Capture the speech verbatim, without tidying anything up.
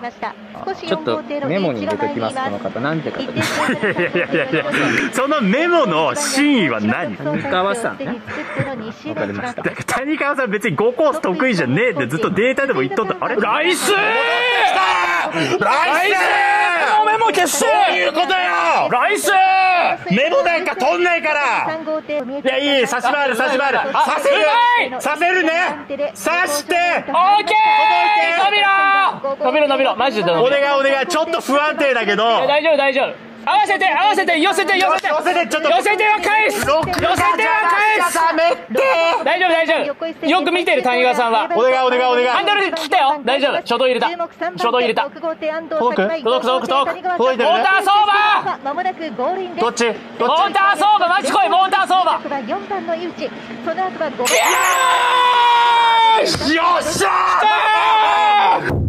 ちょっとメモに入れときます、この方。なんて方ですか。 いやいやいやいや、そのメモの真意は何？ 谷川さんね。わかりました。 谷川さん別にごコース得意じゃねえってずっとデータでも言っとった。あれ？ライスー！ライスー！メモ消して！どういうことよ！ライスー！メモなんか取んないから！いや、いい、差し回る、差し回る。させる！させるね！さして！オーケー！伸びろ！伸びろ、伸びろ。マジでお願い、お願い。ちょっと不安定だけど。大丈夫、大丈夫。合わせて、合わせて、寄せて、寄せて、寄せて、ちょっと、寄せては返す、寄せては返す。大丈夫、大丈夫。よく見てる谷川さんは。お願い、お願い、お願い。ハンドル切ったよ。大丈夫。初動入れた。初動入れた。届く、届く、届く、届く。届いてるね。モーター相場。どっち？モーター相場、マジ来い、モーター相場。よーし、よっしゃー。